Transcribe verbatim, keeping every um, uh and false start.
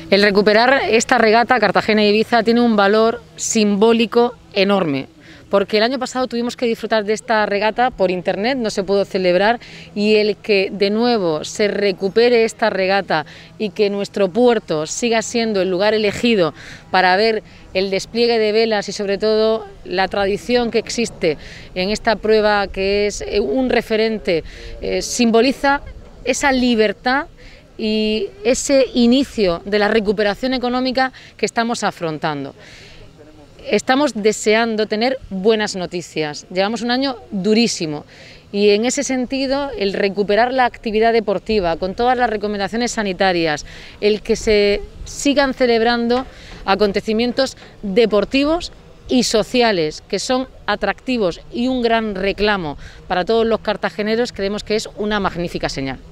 El recuperar esta regata Cartagena-Ibiza tiene un valor simbólico enorme, porque el año pasado tuvimos que disfrutar de esta regata por internet, no se pudo celebrar, y el que de nuevo se recupere esta regata y que nuestro puerto siga siendo el lugar elegido para ver el despliegue de velas y sobre todo la tradición que existe en esta prueba, que es un referente, eh, simboliza esa libertad y ese inicio de la recuperación económica que estamos afrontando. Estamos deseando tener buenas noticias, llevamos un año durísimo y en ese sentido el recuperar la actividad deportiva con todas las recomendaciones sanitarias, el que se sigan celebrando acontecimientos deportivos y sociales que son atractivos y un gran reclamo para todos los cartageneros, creemos que es una magnífica señal.